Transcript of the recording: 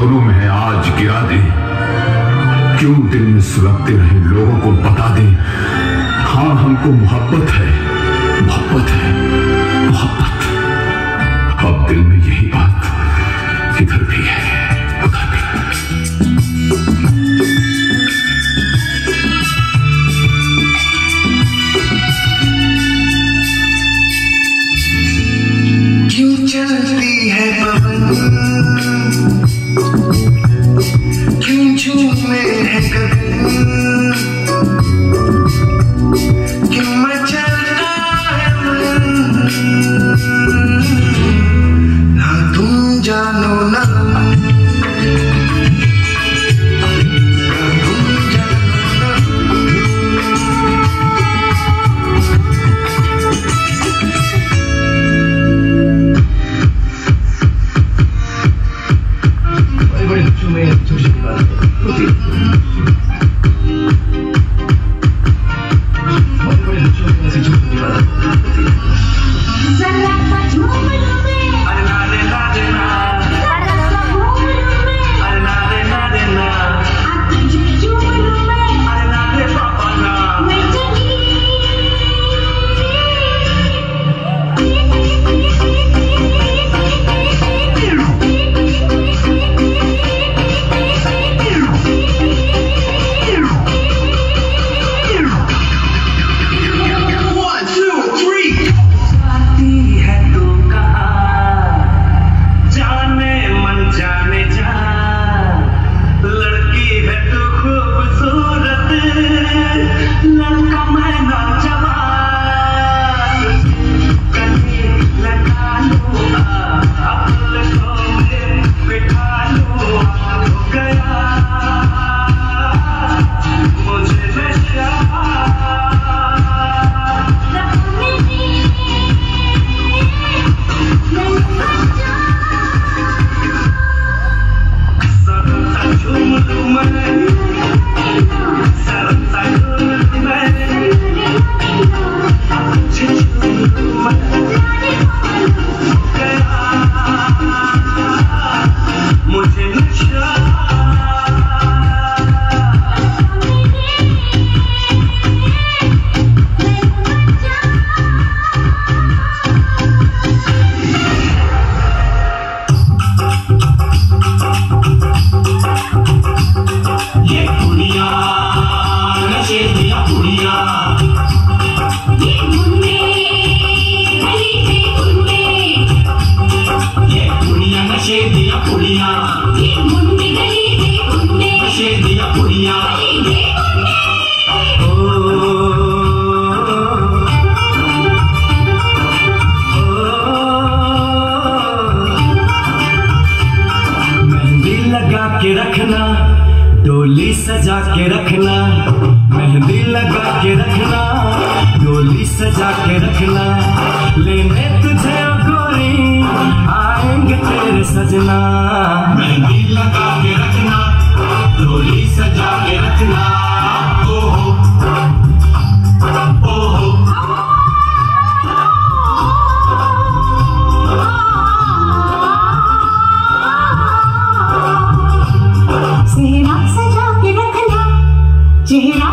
पत्थरों में है आज गिरा दे। क्यों दिल में सुलगते रहे लोगों को बता दे। हाँ हमको मोहब्बत है, मोहब्बत है, मोहब्बत। अब दिल में यही बात इधर भी है, उधर भी। क्यों चलती है पवन, क्यों झूमे है गगन, क्यों मचलता है मन, ना तुम जानो ना के रखना, डोली सजा के रखना, मेहंदी लगा के रखना, डोली सजा के रखना, लेने तुझे ओ गोरी आएंगे तेरे सजना। मेहंदी लगा के रखना, डोली सजा के रखना, ओहो ओहो चेहरा सजा के रखना, चेहरा